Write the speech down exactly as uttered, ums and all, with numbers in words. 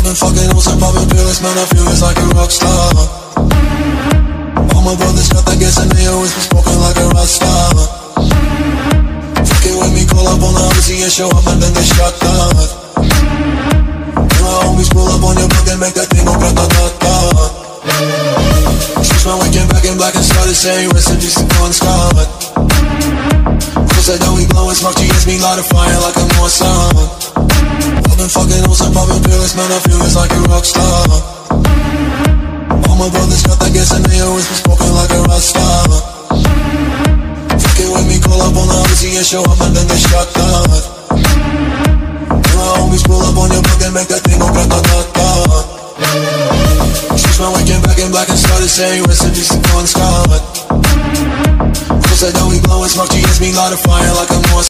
been fucking on some poppin' pills, man, I feel it's like a rock star. All my brothers got that gas and they always been smoking like a rock star. Fucking with me, call up on the Uzi and show up and then they shot down. And my homies pull up on your block and make that thing go grata-ta-ta. Switch my weekend back in black and started saying rest in peace to Bon Scott. Said that we blowin' smoke, G S me light a fire like a North Sun. I've been fucking on some poppin' pills, man, I feel it's like a rock star. All my brothers got that gas and they always been smoking like a rock star. Fucking with me, call up on the Uzi and show up and then they shot down. And my homies pull up on your block and make that thing go grata-ta-ta. Switch my weekend back in black and started saying rest in peace to Bon Scott. Said that we blowin' smoke, G S me light a fire like a North